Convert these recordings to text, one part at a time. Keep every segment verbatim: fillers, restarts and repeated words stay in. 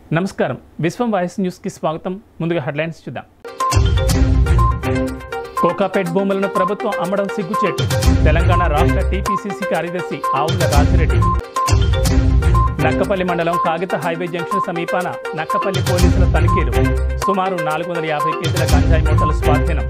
నమస్కారం విశ్వం voice news కి స్వాగతం. ముందుగా హెడ్లైన్స్ చూద్దాం. కోకాపేట్ భూములను ప్రభుత్వం అమ్మడం సిగ్గుచేటు. తెలంగాణ రాష్ట్ర టీపీసీసీ కార్యదర్శి ఆవుల రాజిరెడ్డి. నక్కపల్లి మండలం కాగిత హైవే జంక్షన్ సమీపాన నక్కపల్లి పోలీసుల తనిఖీలు. సుమారు నాలుగు వందల యాభై కేజీల గంజాయి మూటలు స్వాధీనం.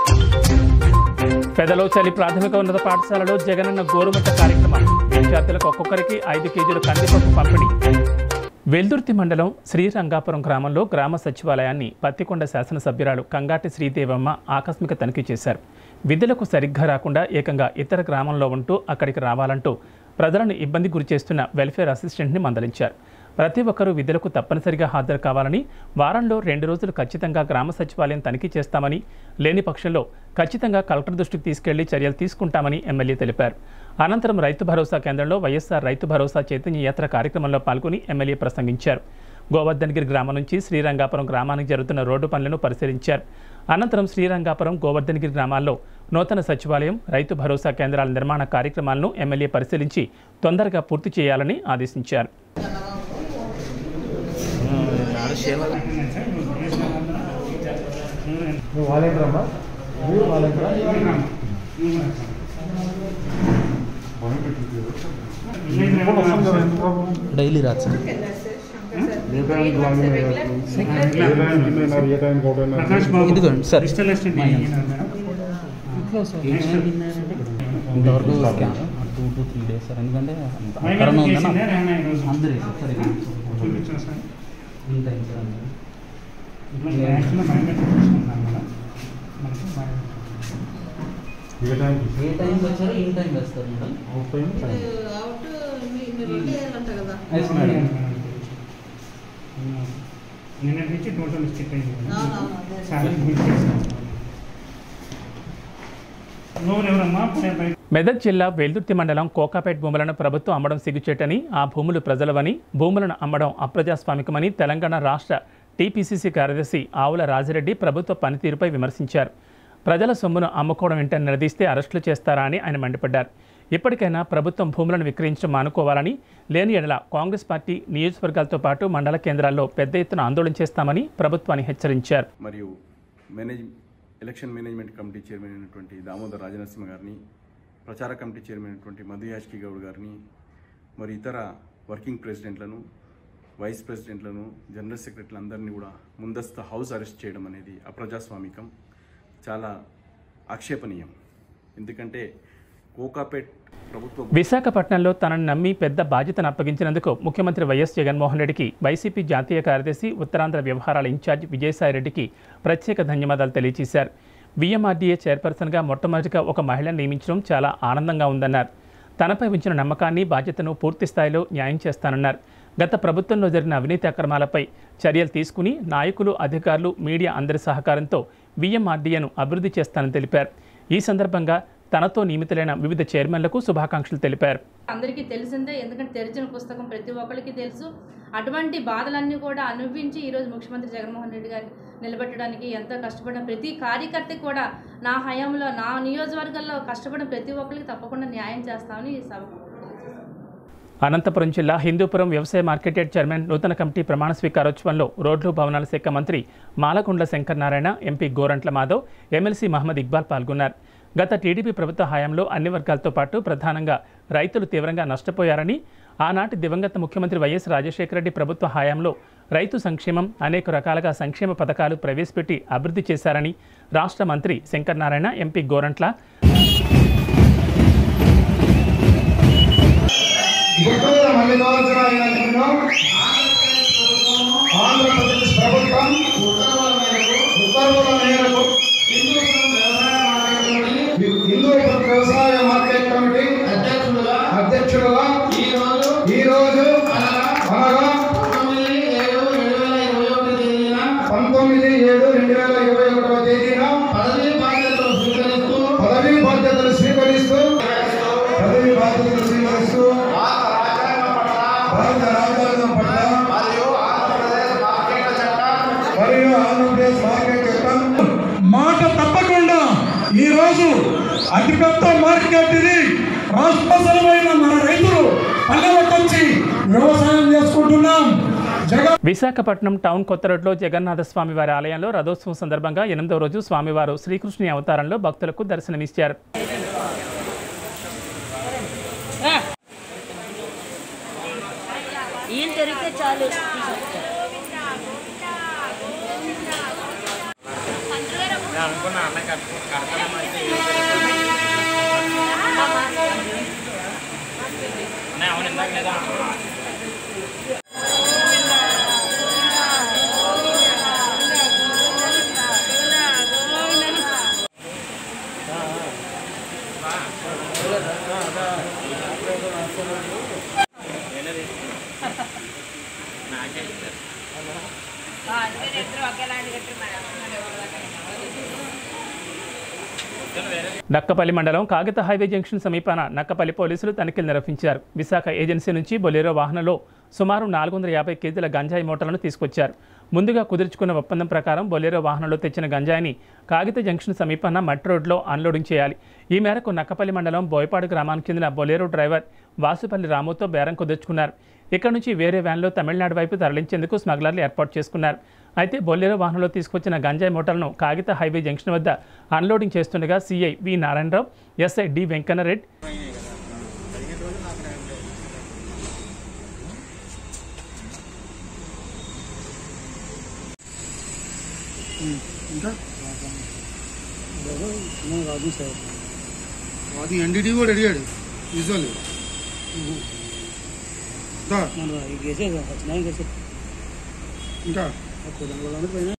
పెదలోచలి ప్రాథమిక ఉన్నత పాఠశాలలో జగనన్న గోరుముద్ద కార్యక్రమం. విద్యార్థులకు ఒక్కొక్కరికి ఐదు కేజీల కందిపప్పు పంపిణీ. వెల్దుర్తి మండలం శ్రీరంగాపురం గ్రామంలో గ్రామ సచివాలయాన్ని పత్తికొండ శాసనసభ్యురాలు కంగాటి శ్రీదేవమ్మ ఆకస్మిక తనిఖీ చేశారు. విధులకు సరిగ్గా రాకుండా ఏకంగా ఇతర గ్రామంలో ఉంటూ అక్కడికి రావాలంటూ ప్రజలను ఇబ్బంది గురిచేస్తున్న వెల్ఫేర్ అసిస్టెంట్ని మందలించారు. ప్రతి ఒక్కరూ విధులకు తప్పనిసరిగా హాజరు కావాలని, వారంలో రెండు రోజులు ఖచ్చితంగా గ్రామ సచివాలయం తనిఖీ చేస్తామని, లేని పక్షంలో ఖచ్చితంగా కలెక్టర్ దృష్టికి తీసుకెళ్లి చర్యలు తీసుకుంటామని ఎమ్మెల్యే తెలిపారు. అనంతరం రైతు భరోసా కేంద్రంలో వైఎస్ఆర్ రైతు భరోసా చైతన్య యాత్ర కార్యక్రమంలో పాల్గొని ఎమ్మెల్యే ప్రసంగించారు. గోవర్ధన్గిరి గ్రామం నుంచి శ్రీరంగాపురం గ్రామానికి జరుగుతున్న రోడ్డు పనులను పరిశీలించారు. అనంతరం శ్రీరంగాపురం, గోవర్ధన్గిరి గ్రామాల్లో నూతన సచివాలయం, రైతు భరోసా కేంద్రాల నిర్మాణ కార్యక్రమాలను ఎమ్మెల్యే పరిశీలించి తొందరగా పూర్తి చేయాలని ఆదేశించారు. డైలీ రాదు సార్. ఇదిగోండి సార్. ఇంతవరకు two to three days sir. ఎందుకంటే కరోనా ఉందని అందరూ సార్ ఇన్ టైం సార్. ఏ టైంకి వచ్చారో ఇన్ టైం వేస్తారు మేడం. Yes madam. నిన్నటి నుంచి టోటల్ స్టిక్ అయింది. మెదక్ జిల్లా వెల్దుర్తి మండలం కోకాపేట్ భూములను ప్రభుత్వం అమ్మడం సిగ్గుచేటని, ఆ భూములు ప్రజలవని, భూములను అమ్మడం అప్రజాస్వామికమని తెలంగాణ రాష్ట్ర టీపీసీసీ కార్యదర్శి ఆవుల రాజిరెడ్డి ప్రభుత్వ పనితీరుపై విమర్శించారు. ప్రజల సొమ్మును అమ్ముకోవడం ఏంటని నిలదీస్తే అరెస్టులు చేస్తారా అని ఆయన మండిపడ్డారు. ఇప్పటికైనా ప్రభుత్వం భూములను విక్రయించడం మానుకోవాలని, లేని ఎడల కాంగ్రెస్ పార్టీ నియోజకవర్గాలతో పాటు మండల కేంద్రాల్లో పెద్ద ఎత్తున ఆందోళన చేస్తామని ప్రభుత్వాన్ని హెచ్చరించారు. మరియు manage election management committee chairman అయినటువంటి దామోదర్ రాజనరసింహ గారిని, ప్రచార కమిటీ చైర్మన్ అయినటువంటి మధు యాష్కి గౌడ్ గారిని, మరి ఇతర వర్కింగ్ ప్రెసిడెంట్లను, వైస్ ప్రెసిడెంట్లను, జనరల్ సెక్రటరీలు అందరినీ కూడా ముందస్తు హౌస్ అరెస్ట్ చేయడం అనేది అప్రజాస్వామికం, చాలా ఆక్షేపణీయం. ఎందుకంటే కోకాపేట్ ప్రభుత్వం విశాఖపట్నంలో తనను నమ్మి పెద్ద బాధ్యతను అప్పగించినందుకు ముఖ్యమంత్రి వైఎస్ జగన్మోహన్ రెడ్డికి వైసీపీ జాతీయ కార్యదర్శి, ఉత్తరాంధ్ర వ్యవహారాల ఇన్ఛార్జ్ విజయసాయిరెడ్డికి ప్రత్యేక ధన్యవాదాలు తెలియజేశారు. వీఎంఆర్డీఏ చైర్పర్సన్గా మొట్టమొదటిగా ఒక మహిళను నియమించడం చాలా ఆనందంగా ఉందన్నారు. తనపై ఉంచిన నమ్మకాన్ని, బాధ్యతను పూర్తి స్థాయిలో న్యాయం చేస్తానన్నారు. గత ప్రభుత్వంలో జరిగిన అవినీతి అక్రమాలపై చర్యలు తీసుకుని నాయకులు, అధికారులు, మీడియా అందరి సహకారంతో వీఎంఆర్డీఏను అభివృద్ధి చేస్తానని తెలిపారు. ఈ సందర్భంగా తనతో నియమితులైన వివిధ చైర్మన్లకు శుభాకాంక్షలు తెలిపారు. అందరికీ తెలిసిందే, ఎందుకంటే తెరిచిన పుస్తకం ప్రతి ఒక్కరికి తెలుసు. అటువంటి బాధలన్నీ కూడా అనుభవించి ఈరోజు ముఖ్యమంత్రి జగన్మోహన్ రెడ్డి గారిని నిలబెట్టడానికి ఎంతో కష్టపడిన ప్రతి కార్యకర్తకి కూడా నా హయాంలో, నా నియోజకవర్గాల్లో కష్టపడిన ప్రతి ఒక్కరికి తప్పకుండా న్యాయం చేస్తామని ఈ సభ. అనంతపురం జిల్లా హిందూపురం వ్యవసాయ మార్కెట్ యార్డ్ చైర్మన్ నూతన కమిటీ ప్రమాణ స్వీకారోత్సవంలో రోడ్లు, భవనాల శాఖ మంత్రి మాలగుండ్ల శంకర్ నారాయణ, ఎంపీ గోరంట్ల మాధవ్, ఎమ్మెల్సీ మహమ్మద్ ఇక్బాల్ పాల్గొన్నారు. గత టీడీపీ ప్రభుత్వ హయాంలో అన్ని వర్గాలతో పాటు ప్రధానంగా రైతులు తీవ్రంగా నష్టపోయారని, ఆనాటి దివంగత ముఖ్యమంత్రి వైఎస్ రాజశేఖర రెడ్డి ప్రభుత్వ హయాంలో రైతు సంక్షేమం, అనేక రకాలుగా సంక్షేమ పథకాలు ప్రవేశపెట్టి అభివృద్ధి చేశారని రాష్ట్ర మంత్రి శంకర్ నారాయణ, ఎంపీ గోరంట్ల ఆంధ్రప్రదేశ్ ప్రభుత్వం ఉత్తర్వుల మేరకు హిందూ వ్యవసాయ మార్కెట్ కమిటీ అధ్యక్షులుగా అధ్యక్షులుగా ఈ రోజు అనగా పంతొమ్మిది ఏడు రెండు వేల ఇరవై ఒకటవ తేదీన పదవీ బాధ్యతలు స్వీకరిస్తూ పదవీ బాధ్యతలు స్వీకరిస్తూ పదవీ బాధ్యతలు స్వీకరిస్తూ భారత రాజ్యాంగం పట్ల మరియు ఆంధ్రప్రదేశ్ మార్కెట్ చట్టం మాట తప్పకుండా ఈరోజు అతిపెద్ద మార్కెట్ ఇది. రాష్ట్రమైన మన రైతులు పల్లెలకు వచ్చి వ్యవసాయం చేసుకుంటున్నాం. జగన్ విశాఖపట్నం టౌన్ కొత్త రోడ్లో జగన్నాథ స్వామివారి ఆలయంలో రథోత్సవం సందర్భంగా ఎనిమిదవ రోజు స్వామివారు శ్రీకృష్ణుని అవతారంలో భక్తులకు దర్శనమిచ్చారు. నక్కపల్లి మండలం కాగిత హైవే జంక్షన్ సమీపాన నక్కపల్లి పోలీసులు తనిఖీలు నిర్వహించారు. విశాఖ ఏజెన్సీ నుంచి బొలెరో వాహనంలో సుమారు నాలుగు వందల యాభై కేజీల గంజాయి మూటలను తీసుకొచ్చారు. ముందుగా కుదుర్చుకున్న ఒప్పందం ప్రకారం బొలెరో వాహనంలో తెచ్చిన గంజాయిని కాగిత జంక్షన్ సమీపాన మట్టి రోడ్లో అన్లోడింగ్ చేయాలి. ఈ మేరకు నక్కపల్లి మండలం బోయపాడు గ్రామానికి చెందిన బొలెరో డ్రైవర్ వాసుపల్లి రాముతో బేరం కుదుర్చుకున్నారు. ఇక్కడ నుంచి వేరే వ్యాన్లో తమిళనాడు వైపు తరలించేందుకు స్మగ్లర్లు ఏర్పాటు చేసుకున్నారు. అయితే బొలెరో వాహనంలో తీసుకొచ్చిన గంజాయి మూటలను కాగిత హైవే జంక్షన్ వద్ద అన్లోడింగ్ చేస్తుండగా CI V Narayana Rao, SI D Venkanna Reddy రాదు సార్ అది ఎన్డీటీ కూడా అడిగాడు యూజువల్లీ ఇంకా పైన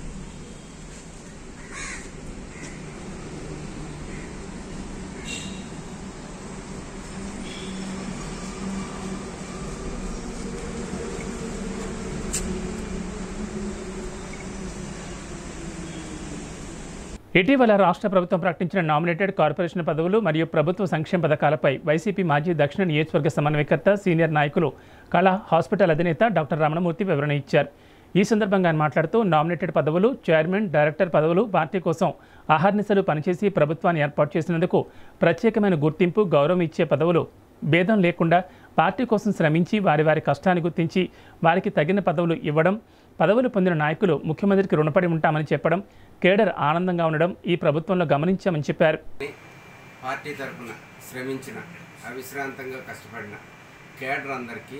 ఇటీవల రాష్ట్ర ప్రభుత్వం ప్రకటించిన నామినేటెడ్ కార్పొరేషన్ పదవులు మరియు ప్రభుత్వ సంక్షేమ పథకాలపై వైసీపీ మాజీ దక్షిణ నియోజకవర్గ సమన్వయకర్త సీనియర్ నాయకులు కళా హాస్పిటల్ అధినేత డాక్టర్ రమణమూర్తి వివరణ ఇచ్చారు. ఈ సందర్భంగా ఆయన మాట్లాడుతూ నామినేటెడ్ పదవులు, చైర్మన్, డైరెక్టర్ పదవులు పార్టీ కోసం అహర్నిశలు పనిచేసి ప్రభుత్వాన్ని ఏర్పాటు చేసినందుకు ప్రత్యేకమైన గుర్తింపు, గౌరవం ఇచ్చే పదవులు భేదం లేకుండా పార్టీ కోసం శ్రమించి వారి వారి కష్టాన్ని గుర్తించి వారికి తగిన పదవులు ఇవ్వడం, పదవులు పొందిన నాయకులు ముఖ్యమంత్రికి రుణపడి ఉంటామని చెప్పడం, కేడర్ ఆనందంగా ఉండడం ఈ ప్రభుత్వంలో గమనించామని చెప్పారు. పార్టీ తరఫున శ్రమించిన, అవిశ్రాంతంగా కష్టపడిన కేడర్ అందరికీ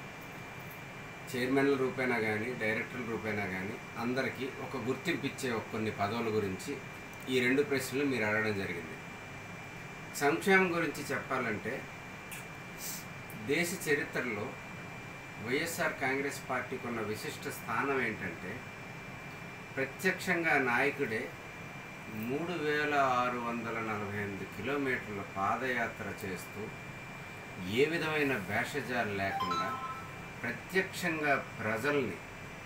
చైర్మన్ల రూపేనా కానీ డైరెక్టర్ల రూపేనా కానీ అందరికీ ఒక గుర్తింపు ఇచ్చే కొన్ని పదవుల గురించి ఈ రెండు ప్రశ్నలు మీరు అడగడం జరిగింది. సంక్షేమం గురించి చెప్పాలంటే దేశ చరిత్రలో వైఎస్ఆర్ కాంగ్రెస్ పార్టీకి ఉన్న విశిష్ట స్థానం ఏంటంటే ప్రత్యక్షంగా నాయకుడే మూడు వేల ఆరు వందల నలభై ఎనిమిది కిలోమీటర్ల పాదయాత్ర చేస్తూ ఏ విధమైన భేషజాలు లేకుండా ప్రత్యక్షంగా ప్రజల్ని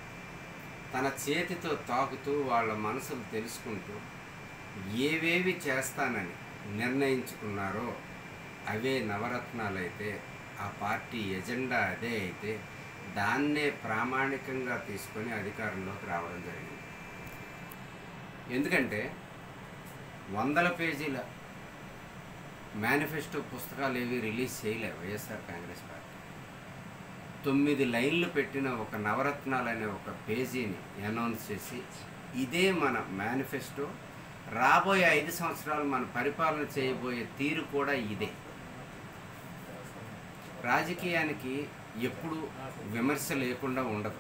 తన చేతితో తాకుతూ వాళ్ళ మనసులు తెలుసుకుంటూ ఏవేవి చేస్తానని నిర్ణయించుకున్నారో అవే నవరత్నాలైతే, ఆ పార్టీ ఎజెండా అదే అయితే దాన్నే ప్రామాణికంగా తీసుకొని అధికారంలోకి రావడం జరిగింది. ఎందుకంటే వందల పేజీల మేనిఫెస్టో పుస్తకాలు ఏవి రిలీజ్ చేయలే వైఎస్ఆర్ కాంగ్రెస్ పార్టీ. తొమ్మిది లైన్లు పెట్టిన ఒక నవరత్నాలనే ఒక పేజీని అనౌన్స్ చేసి ఇదే మన మేనిఫెస్టో, రాబోయే ఐదు సంవత్సరాలు మన పరిపాలన చేయబోయే తీరు కూడా ఇదే. రాజకీయానికి ఎప్పుడు విమర్శ లేకుండా ఉండదు.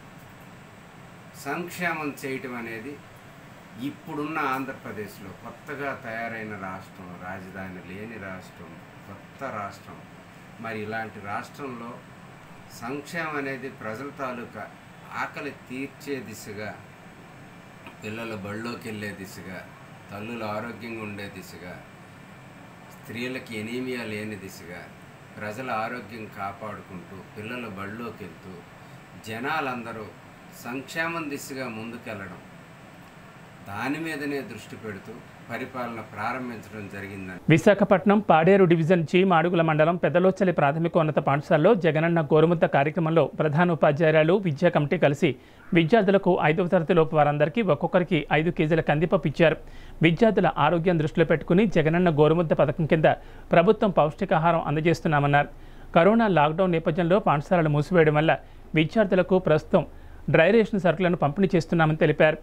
సంక్షేమం చేయటం అనేది ఇప్పుడున్న ఆంధ్రప్రదేశ్లో కొత్తగా తయారైన రాష్ట్రం, రాజధాని లేని రాష్ట్రం, కొత్త రాష్ట్రం. మరి ఇలాంటి రాష్ట్రంలో సంక్షేమం అనేది ప్రజల తాలూకా ఆకలి తీర్చే దిశగా, పిల్లల బళ్ళోకి వెళ్ళే దిశగా, తల్లుల ఆరోగ్యంగా ఉండే దిశగా, స్త్రీలకి ఎనీమియా లేని దిశగా, ప్రజల ఆరోగ్యం కాపాడుకుంటూ పిల్లల బళ్ళోకి వెళ్తూ జనాలందరూ సంక్షేమం దిశగా ముందుకెళ్ళడం, దాని మీదనే దృష్టి పెడుతూ పరిపాలన ప్రారంభించడం జరిగిందని. విశాఖపట్నం పాడేరు డివిజన్ జీ మాడుగుల మండలం పెద్దలోచలి ప్రాథమికోన్నత పాఠశాలలో జగనన్న గోరుముద్ద కార్యక్రమంలో ప్రధాన ఉపాధ్యాయురాలు, విద్యా కమిటీ కలిసి విద్యార్థులకు ఐదవ తరగతిలోపు వారందరికీ ఒక్కొక్కరికి ఐదు కేజీల కందిపప్పు ఇచ్చారు. విద్యార్థుల ఆరోగ్యం దృష్టిలో పెట్టుకుని జగనన్న గోరుముద్ద పథకం కింద ప్రభుత్వం పౌష్టికాహారం అందజేస్తున్నామన్నారు. కరోనా లాక్డౌన్ నేపథ్యంలో పాఠశాలలు మూసివేయడం వల్ల విద్యార్థులకు ప్రస్తుతం డ్రై రేషన్ సరుకులను పంపిణీ చేస్తున్నామని తెలిపారు.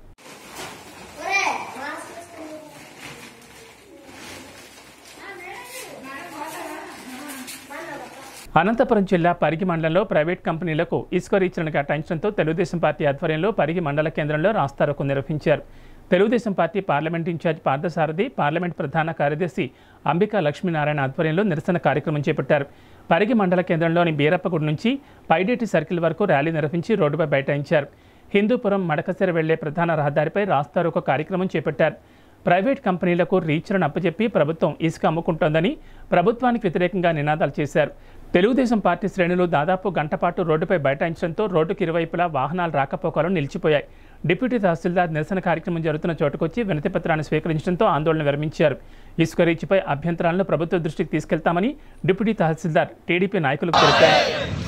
అనంతపురం జిల్లా పరిగి మండలంలో ప్రైవేట్ కంపెనీలకు ఇసుక రీచ్లను కేటాయించడంతో తెలుగుదేశం పార్టీ ఆధ్వర్యంలో పరిగి మండల కేంద్రంలో రాస్తారోకో నిర్వహించారు. Telugu Desam party parliament in charge Parthasarathi, parliament ప్రధాన కార్యదర్శి అంబికా లక్ష్మీనారాయణ ఆధ్వర్యంలో నిరసన కార్యక్రమం చేపట్టారు. పరిగి మండల కేంద్రంలోని బీరప్పగుడి నుంచి పైడేటి సర్కిల్ వరకు ర్యాలీ నిర్వహించి రోడ్డుపై బైఠాయించారు. హిందూపురం మడకసిర వెళ్లే ప్రధాన రహదారిపై రాస్తారోకో కార్యక్రమం చేపట్టారు. ప్రైవేట్ కంపెనీలకు రీచ్లను అప్పచెప్పి ప్రభుత్వం ఇసుక అమ్ముకుంటోందని ప్రభుత్వానికి వ్యతిరేకంగా నినాదాలు చేశారు. తెలుగుదేశం పార్టీ శ్రేణులు దాదాపు గంటపాటు రోడ్డుపై బైఠాయించడంతో రోడ్డుకి ఇరువైపులా వాహనాల రాకపోకలు నిలిచిపోయాయి. డిప్యూటీ తహసీల్దార్ నిరసన కార్యక్రమం జరుగుతున్న చోటుకొచ్చి వినతిపత్రాన్ని స్వీకరించడంతో ఆందోళన విరమించారు. ఇసుక రీచ్పై అభ్యంతరాలను ప్రభుత్వ దృష్టికి తీసుకెళ్తామని డిప్యూటీ తహసీల్దార్ టీడీపీ నాయకులకు తెలిపారు.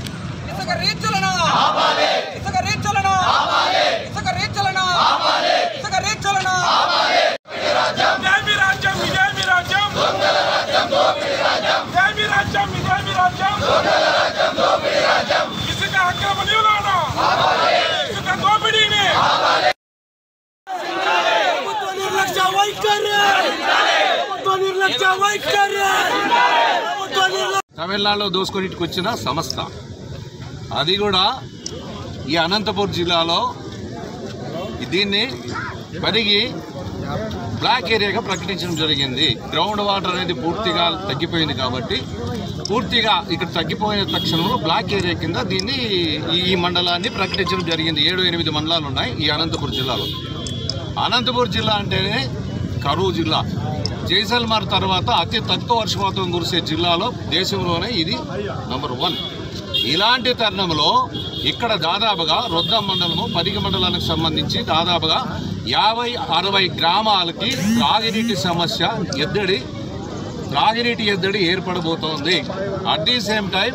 తమిళనాడులో దోసుకొనిటికి వచ్చిన సంస్థ అది కూడా ఈ అనంతపురం జిల్లాలో దీన్ని పరిగి బ్లాక్ ఏరియాగా ప్రకటించడం జరిగింది. గ్రౌండ్ వాటర్ అనేది పూర్తిగా తగ్గిపోయింది కాబట్టి పూర్తిగా ఇక్కడ తగ్గిపోయిన తక్షణంలో బ్లాక్ ఏరియా కింద దీన్ని ఈ మండలాన్ని ప్రకటించడం జరిగింది. ఏడు ఎనిమిది మండలాలు ఉన్నాయి ఈ అనంతపురం జిల్లాలో. అనంతపురం జిల్లా అంటేనే కరువు జిల్లా. జైసల్మర్ తర్వాత అతి తక్కువ వర్షపాతం కురిసే జిల్లాలో దేశంలోనే ఇది నంబర్ వన్. ఇలాంటి తరుణంలో ఇక్కడ దాదాపుగా రొద్దం మండలము పరిగి మండలానికి సంబంధించి దాదాపుగా యాభై అరవై గ్రామాలకి త్రాగినీటి సమస్య ఎద్దడి త్రాగినీటి ఎద్దడి ఏర్పడబోతోంది. అట్ ది సేమ్ టైం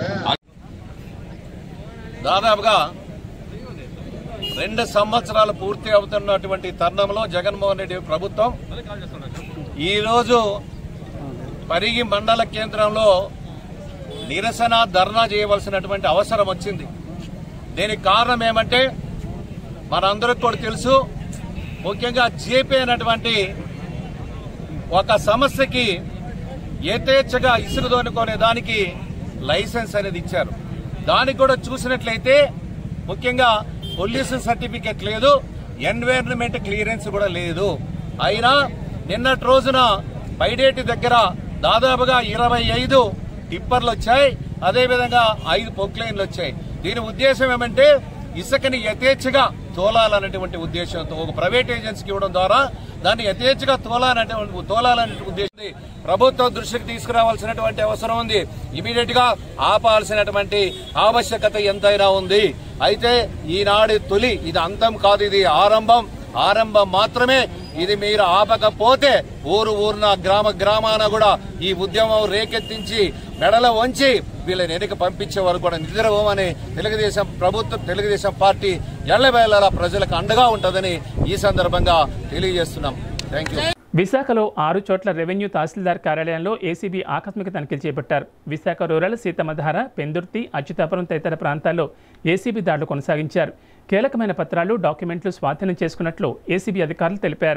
దాదాపుగా రెండు సంవత్సరాలు పూర్తి అవుతున్నటువంటి తరుణంలో జగన్మోహన్ రెడ్డి ప్రభుత్వం ఈరోజు పరిగి మండల కేంద్రంలో నిరసన ధర్నా చేయవలసినటువంటి అవసరం వచ్చింది. దీనికి కారణం ఏమంటే మనందరికి కూడా తెలుసు, ముఖ్యంగా జేపీ అనేటువంటి ఒక సంస్థకి యథేచ్ఛగా ఇసుక దోనుకునే దానికి లైసెన్స్ అనేది ఇచ్చారు. దానికి కూడా చూసినట్లయితే ముఖ్యంగా పొల్యూషన్ సర్టిఫికేట్ లేదు, ఎన్విరాన్మెంట్ క్లియరెన్స్ కూడా లేదు. అయినా నిన్నటి రోజున పైడేటి దగ్గర దాదాపుగా ఇరవై ఐదు టిప్పర్లు వచ్చాయి, అదేవిధంగా ఐదు పొక్లైన్లు వచ్చాయి. దీని ఉద్దేశం ఏమంటే ఇసుకని యథేచ్ఛగా తోలాలనేటువంటి ఉద్దేశంతో ఒక ప్రైవేట్ ఏజెన్సీకి ఇవ్వడం ద్వారా దాన్ని యథేచ్ఛగా తోలాలనేటువంటి తోలాలనే ఉద్దేశం ప్రభుత్వం దృష్టికి తీసుకురావాల్సినటువంటి అవసరం ఉంది. ఇమీడియట్ గా ఆపాల్సినటువంటి ఆవశ్యకత ఎంతైనా ఉంది. అయితే ఈనాడు తొలి ఇది అంతం కాదు, ఇది ఆరంభం ఆరంభం మాత్రమే. ఇది మీరు ఆపకపోతే ఊరు ఊరున గ్రామ గ్రామాన కూడా ఈ ఉద్యమం రేకెత్తించి మెడల వంచి వీళ్ళని వెనక పంపించే వరకు కూడా నిద్రపోమని తెలుగుదేశం ప్రభుత్వం తెలుగుదేశం పార్టీ ఎల్లవేళలా ప్రజలకు అండగా ఉంటుందని ఈ సందర్భంగా తెలియజేస్తున్నాం. Thank you. విశాఖలో ఆరు చోట్ల రెవెన్యూ తహసీల్దార్ కార్యాలయంలో ఏసీబీ ఆకస్మిక తనిఖీలు చేపట్టారు. విశాఖ రూరల్, సీతమ్మధార, పెందుర్తి, అచ్యుతాపురం తదితర ప్రాంతాల్లో ఏసీబీ దాడులు కొనసాగించారు. కీలకమైన పత్రాలు, డాక్యుమెంట్లు స్వాధీనం చేసుకున్నట్లు ఏసీబీ అధికారులు తెలిపారు.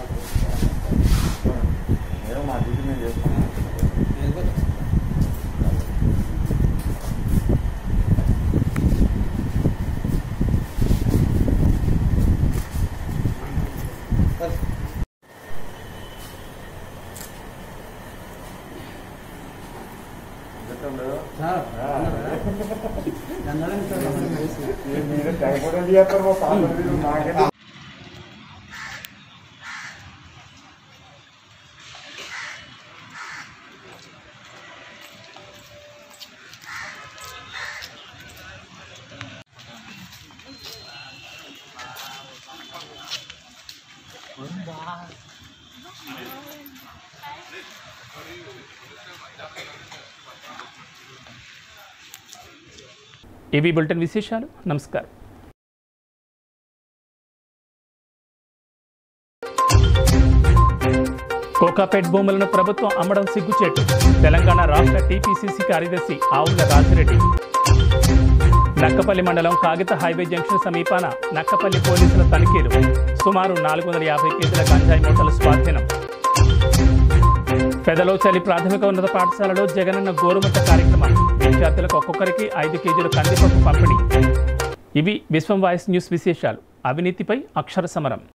ఇవి బులెటిన్ విశేషాలు. నమస్కారం. కోకాపేట్ భూములను ప్రభుత్వం అమ్మడం సిగ్గుచేటు. తెలంగాణ రాష్ట్ర టీపీసీసీ కార్యదర్శి ఆవుల రాజిరెడ్డి. నక్కపల్లి మండలం కాగిత హైవే జంక్షన్ సమీపాన నక్కపల్లి పోలీసుల తనిఖీలు. సుమారు నాలుగు వందల యాభై కేజీల గంజాయి మూటలు స్వాధీనం. పెదలోచలి ప్రాథమిక ఉన్నత పాఠశాలలో జగనన్న గోరుముద్ద కార్యక్రమం. విద్యార్థులకు ఒక్కొక్కరికి ఐదు కేజీల కందిపప్పు పంపిణీ. ఇవి విశ్వం వాయిస్ న్యూస్ విశేషాలు. అవినీతిపై అక్షర సమరం.